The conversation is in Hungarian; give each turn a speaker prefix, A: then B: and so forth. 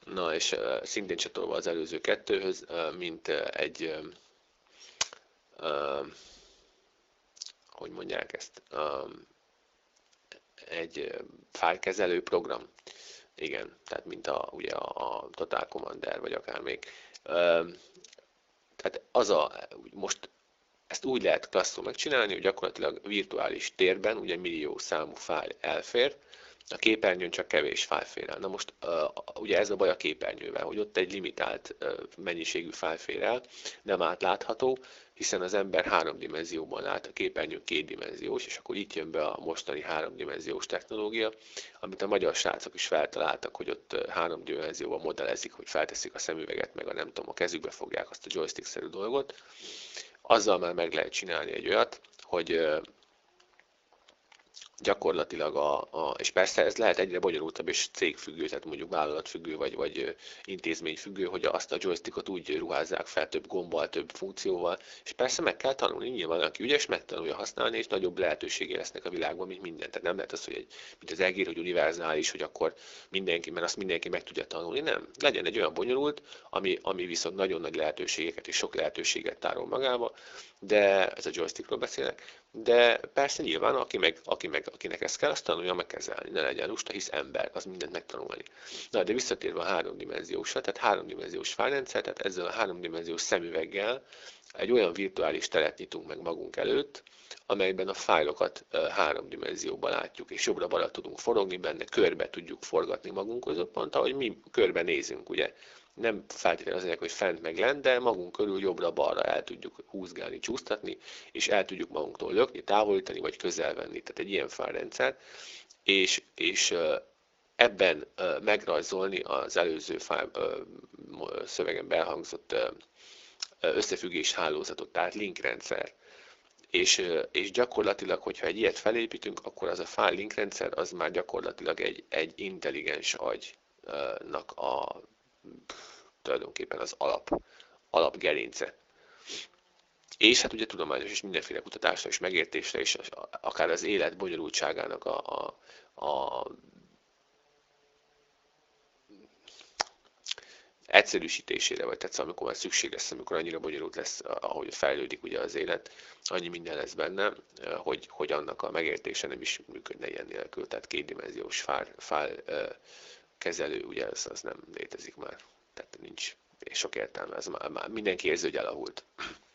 A: Na és szintén csatolva az előző kettőhöz, mint hogy mondják ezt, egy fájlkezelő program. Igen, tehát mint ugye a Total Commander, vagy akár még. Tehát most ezt úgy lehet klasszul megcsinálni, hogy gyakorlatilag virtuális térben ugye millió számú fájl elfér, a képernyőn csak kevés fájl fér el. Na most ugye ez a baj a képernyővel, hogy ott egy limitált mennyiségű fájl fér el, nem átlátható, hiszen az ember 3 dimenzióban lát, a képernyő 2 dimenziós, és akkor itt jön be a mostani 3 dimenziós technológia, amit a magyar srácok is feltaláltak, hogy ott 3 dimenzióban modellezik, hogy felteszik a szemüveget, meg a nem tudom, a kezükbe fogják azt a joystick-szerű dolgot. Azzal már meg lehet csinálni egy olyat, hogy gyakorlatilag és persze ez lehet egyre bonyolultabb és cégfüggő, tehát mondjuk vállalatfüggő vagy intézményfüggő, hogy azt a joystickot úgy ruházzák fel több gombbal, több funkcióval, és persze meg kell tanulni, nyilván aki ügyes, megtanulja használni, és nagyobb lehetőségé lesznek a világban, mint minden. Tehát nem lehet az, hogy mint az egér, hogy univerzális, hogy akkor mindenki, mert azt mindenki meg tudja tanulni, nem. Legyen egy olyan bonyolult, ami viszont nagyon nagy lehetőségeket és sok lehetőséget tárol magába, de ez a joystickról beszélek, de persze nyilván, akinek ez kell, azt tanulja meg kezelni, ne legyen lusta, hisz ember, az mindent megtanulni. Na, de visszatérve a háromdimenziósra, tehát háromdimenziós fájlrendszer, tehát ezzel a háromdimenziós szemüveggel egy olyan virtuális teret nyitunk meg magunk előtt, amelyben a fájlokat 3 dimenzióban látjuk, és jobbra-balra tudunk forogni benne, körbe tudjuk forgatni magunkhoz, pont ahogy mi körbe nézünk, ugye nem feltétlenül azért, hogy fent meg lent, de magunk körül jobbra-balra el tudjuk húzgálni, csúsztatni, és el tudjuk magunktól lökni, távolítani, vagy közelvenni. Tehát egy ilyen fájlrendszer. És ebben megrajzolni az előző szövegen belhangzott összefüggés hálózatot, tehát linkrendszer. És gyakorlatilag, hogyha egy ilyet felépítünk, akkor az a file linkrendszer az már gyakorlatilag egy intelligens agynak tulajdonképpen az alapgerince. És hát ugye tudományos és mindenféle kutatásra és megértésre, és akár az élet bonyolultságának a egyszerűsítésére, vagy tetsz, amikor már szükség lesz, amikor annyira bonyolult lesz, ahogy fejlődik ugye az élet, annyi minden lesz benne, hogy annak a megértése nem is működne ilyen nélkül. Tehát kétdimenziós fájl kezelő, ugye az nem létezik már. Tehát nincs és sok értelme, ez már mindenki érzi, hogy elavult.